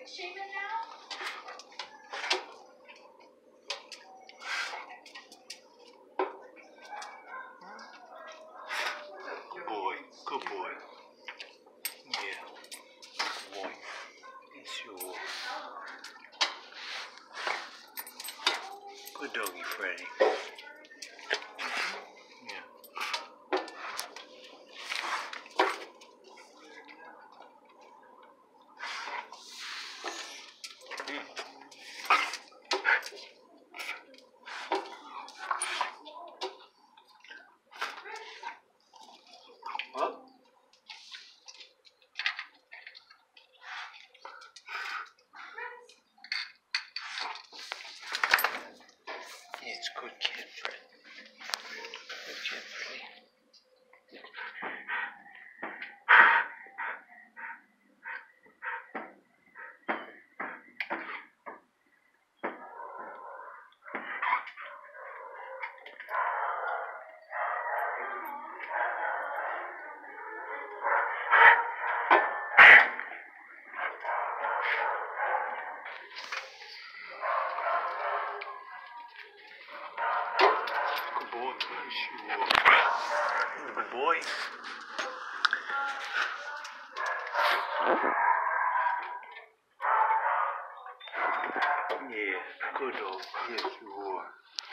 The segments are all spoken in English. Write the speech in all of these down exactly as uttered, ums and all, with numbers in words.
Good boy. Good boy. Yeah. Good boy. It's your good doggy, Freddy. Yeah. Well, it's good kid, Fred. Good kid, Freddy. Good boy. Yes, you are. Good boy. Yeah, good dog. Yes, you are.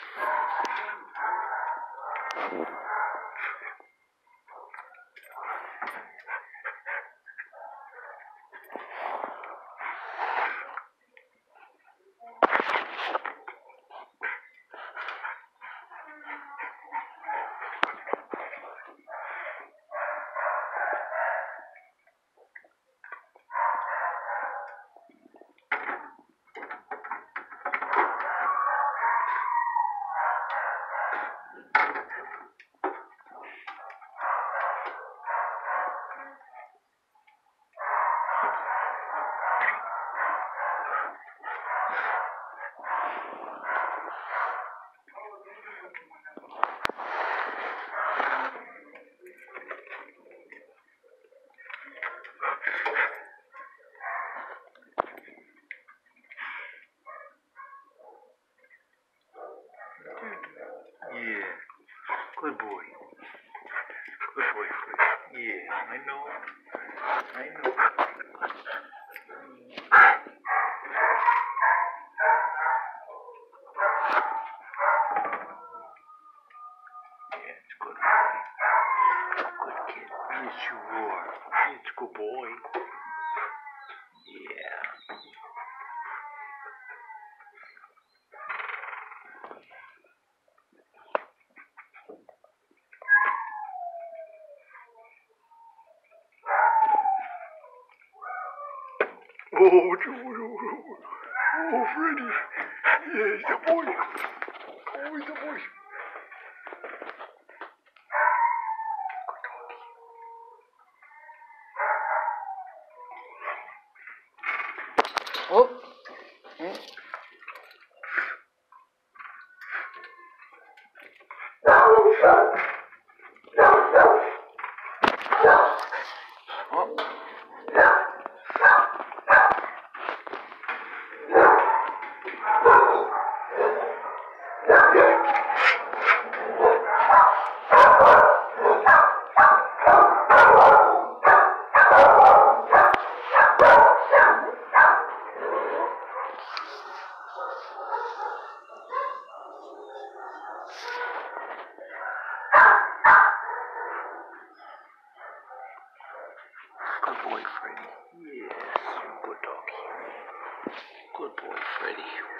Yeah. Good boy. Good boy, Freddy. Yeah, I know. I know. Yeah, it's good boy. Good kid. Yes, you are. It's good boy. Yeah. Oh, oh, oh, oh, Freddy. Yeah, he's a boy. Oh, he's a boy. Oh. Hmm. Good boy, Freddy. Yes, good doggy. Good boy, Freddy.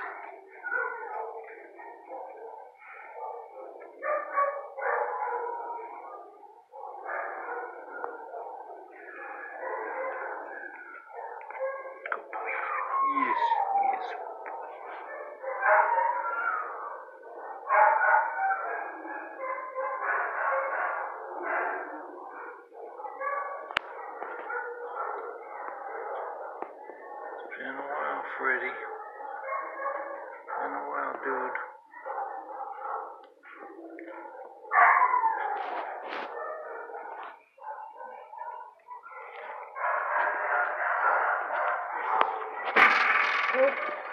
Good boy, Freddy. Yes, yes, good boy. It's been a while, Freddy. Been a while, dude. Oh.